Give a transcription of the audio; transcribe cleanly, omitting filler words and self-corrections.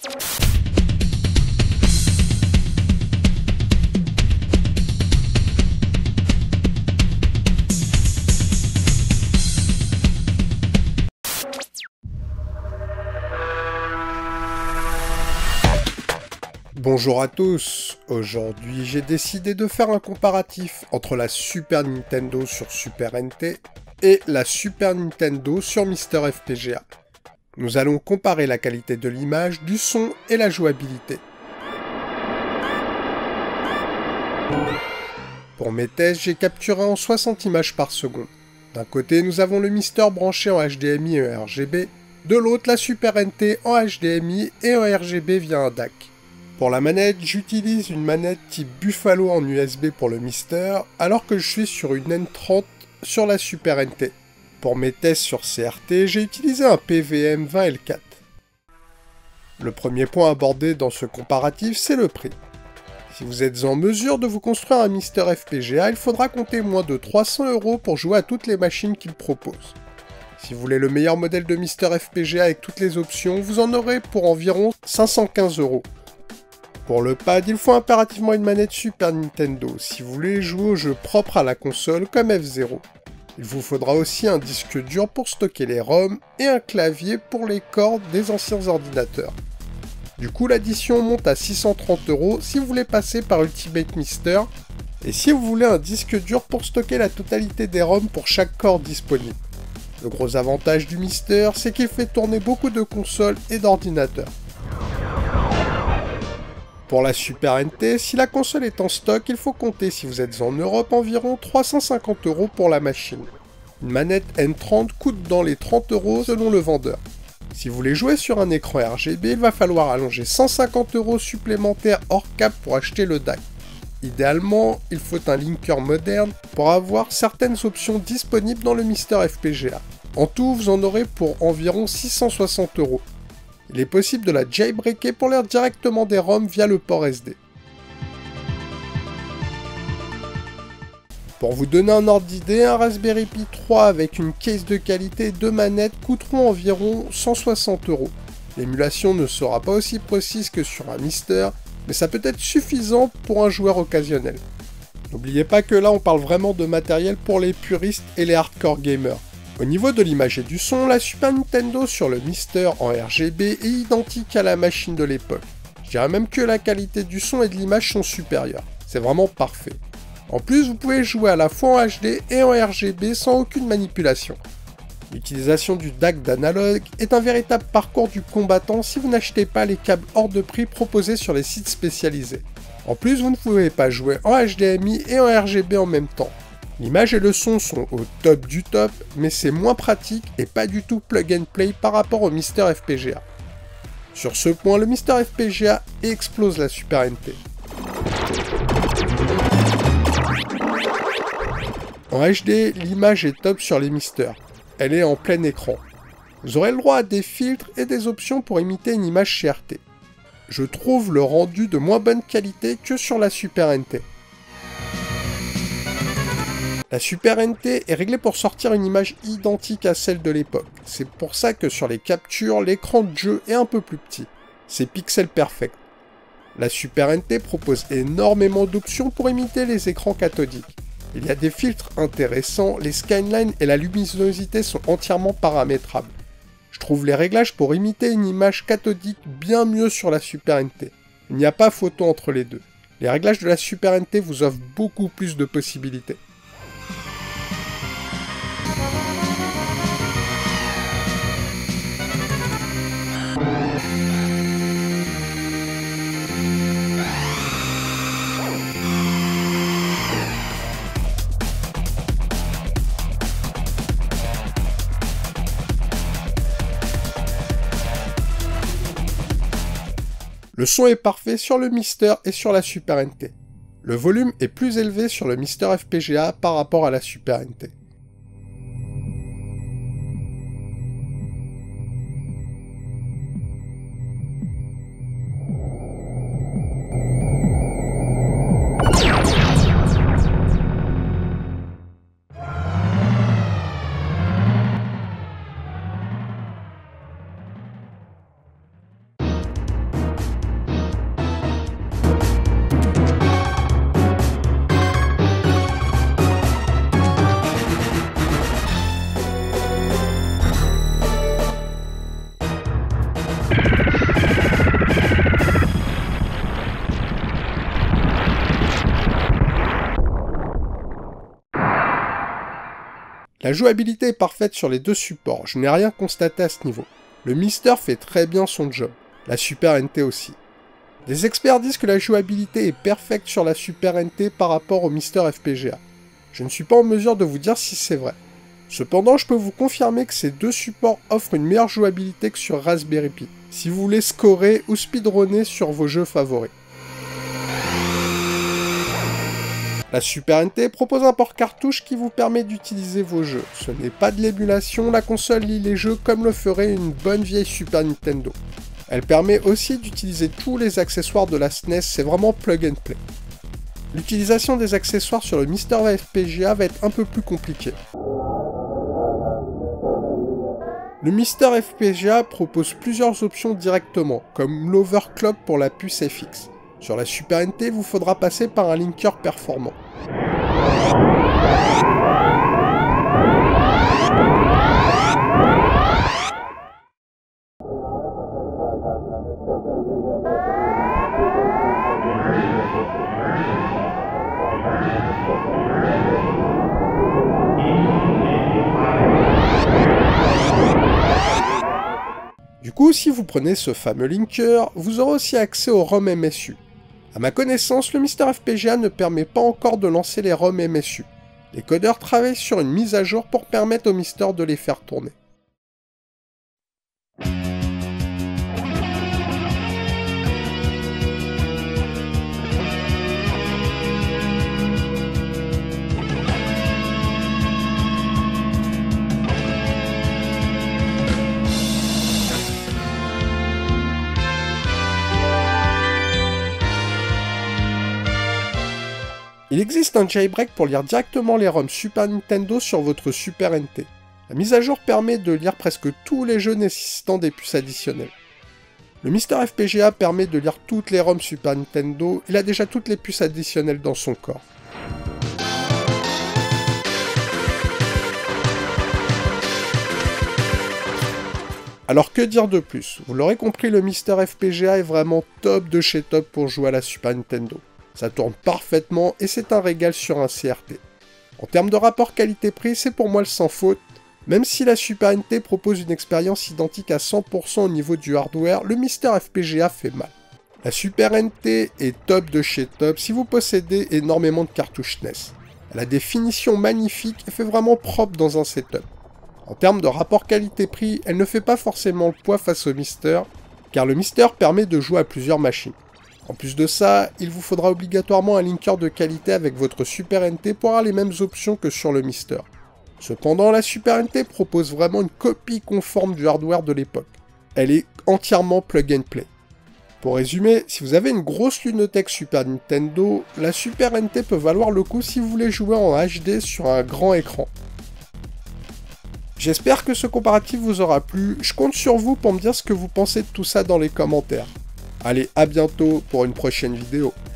Bonjour à tous, aujourd'hui j'ai décidé de faire un comparatif entre la Super Nintendo sur Super NT et la Super Nintendo sur Mister FPGA. Nous allons comparer la qualité de l'image, du son et la jouabilité. Pour mes tests, j'ai capturé en 60 images par seconde. D'un côté, nous avons le Mister branché en HDMI et en RGB, de l'autre la Super NT en HDMI et en RGB via un DAC. Pour la manette, j'utilise une manette type Buffalo en USB pour le Mister, alors que je suis sur une N30 sur la Super NT. Pour mes tests sur CRT, j'ai utilisé un PVM 20L4. Le premier point abordé dans ce comparatif, c'est le prix. Si vous êtes en mesure de vous construire un Mister FPGA, il faudra compter moins de 300 € pour jouer à toutes les machines qu'il propose. Si vous voulez le meilleur modèle de Mister FPGA avec toutes les options, vous en aurez pour environ 515 €. Pour le pad, il faut impérativement une manette Super Nintendo si vous voulez jouer aux jeux propres à la console comme F-Zero. Il vous faudra aussi un disque dur pour stocker les ROM et un clavier pour les cordes des anciens ordinateurs. Du coup, l'addition monte à 630 € si vous voulez passer par Ultimate Mister, et si vous voulez un disque dur pour stocker la totalité des ROM pour chaque corde disponible. Le gros avantage du Mister, c'est qu'il fait tourner beaucoup de consoles et d'ordinateurs. Pour la Super NT, si la console est en stock, il faut compter, si vous êtes en Europe, environ 350 € pour la machine. Une manette N30 coûte dans les 30 € selon le vendeur. Si vous voulez jouer sur un écran RGB, il va falloir allonger 150 € supplémentaires hors cap pour acheter le DAC. Idéalement, il faut un linker moderne pour avoir certaines options disponibles dans le Mister FPGA. En tout, vous en aurez pour environ 660 €. Il est possible de la jailbreaker pour lire directement des ROM via le port SD. Pour vous donner un ordre d'idée, un Raspberry Pi 3 avec une case de qualité et deux manettes coûteront environ 160 €. L'émulation ne sera pas aussi précise que sur un Mister, mais ça peut être suffisant pour un joueur occasionnel. N'oubliez pas que là on parle vraiment de matériel pour les puristes et les hardcore gamers. Au niveau de l'image et du son, la Super Nintendo sur le Mister en RGB est identique à la machine de l'époque. Je dirais même que la qualité du son et de l'image sont supérieures. C'est vraiment parfait. En plus, vous pouvez jouer à la fois en HD et en RGB sans aucune manipulation. L'utilisation du DAC d'analogue est un véritable parcours du combattant si vous n'achetez pas les câbles hors de prix proposés sur les sites spécialisés. En plus, vous ne pouvez pas jouer en HDMI et en RGB en même temps. L'image et le son sont au top du top, mais c'est moins pratique et pas du tout plug and play par rapport au Mister FPGA. Sur ce point, le Mister FPGA explose la Super NT. En HD, l'image est top sur les Mister. Elle est en plein écran. Vous aurez le droit à des filtres et des options pour imiter une image CRT. Je trouve le rendu de moins bonne qualité que sur la Super NT. La Super NT est réglée pour sortir une image identique à celle de l'époque. C'est pour ça que sur les captures, l'écran de jeu est un peu plus petit. C'est pixel perfect. La Super NT propose énormément d'options pour imiter les écrans cathodiques. Il y a des filtres intéressants, les skylines et la luminosité sont entièrement paramétrables. Je trouve les réglages pour imiter une image cathodique bien mieux sur la Super NT. Il n'y a pas photo entre les deux. Les réglages de la Super NT vous offrent beaucoup plus de possibilités. Le son est parfait sur le Mister et sur la Super NT. Le volume est plus élevé sur le Mister FPGA par rapport à la Super NT. La jouabilité est parfaite sur les deux supports, je n'ai rien constaté à ce niveau. Le Mister fait très bien son job, la Super NT aussi. Des experts disent que la jouabilité est parfaite sur la Super NT par rapport au Mister FPGA. Je ne suis pas en mesure de vous dire si c'est vrai. Cependant, je peux vous confirmer que ces deux supports offrent une meilleure jouabilité que sur Raspberry Pi, si vous voulez scorer ou speedrunner sur vos jeux favoris. La Super NT propose un port cartouche qui vous permet d'utiliser vos jeux. Ce n'est pas de l'émulation, la console lit les jeux comme le ferait une bonne vieille Super Nintendo. Elle permet aussi d'utiliser tous les accessoires de la SNES, c'est vraiment plug and play. L'utilisation des accessoires sur le Mister FPGA va être un peu plus compliquée. Le Mister FPGA propose plusieurs options directement, comme l'overclock pour la puce FX. Sur la Super NT, vous faudra passer par un linker performant. Du coup, si vous prenez ce fameux linker, vous aurez aussi accès au ROM MSU. A ma connaissance, le Mister FPGA ne permet pas encore de lancer les ROM MSU. Les codeurs travaillent sur une mise à jour pour permettre au Mister de les faire tourner. Il existe un jailbreak pour lire directement les ROM Super Nintendo sur votre Super NT. La mise à jour permet de lire presque tous les jeux nécessitant des puces additionnelles. Le Mister FPGA permet de lire toutes les ROM Super Nintendo, il a déjà toutes les puces additionnelles dans son corps. Alors que dire de plus? Vous l'aurez compris, le Mister FPGA est vraiment top de chez top pour jouer à la Super Nintendo. Ça tourne parfaitement et c'est un régal sur un CRT. En termes de rapport qualité-prix, c'est pour moi le sans faute. Même si la Super NT propose une expérience identique à 100% au niveau du hardware, le Mister FPGA fait mal. La Super NT est top de chez top si vous possédez énormément de cartouches NES. Elle a des finitions magnifiques et fait vraiment propre dans un setup. En termes de rapport qualité-prix, elle ne fait pas forcément le poids face au Mister, car le Mister permet de jouer à plusieurs machines. En plus de ça, il vous faudra obligatoirement un linker de qualité avec votre Super NT pour avoir les mêmes options que sur le Mister. Cependant, la Super NT propose vraiment une copie conforme du hardware de l'époque. Elle est entièrement plug and play. Pour résumer, si vous avez une grosse lunothèque Super Nintendo, la Super NT peut valoir le coup si vous voulez jouer en HD sur un grand écran. J'espère que ce comparatif vous aura plu, je compte sur vous pour me dire ce que vous pensez de tout ça dans les commentaires. Allez, à bientôt pour une prochaine vidéo.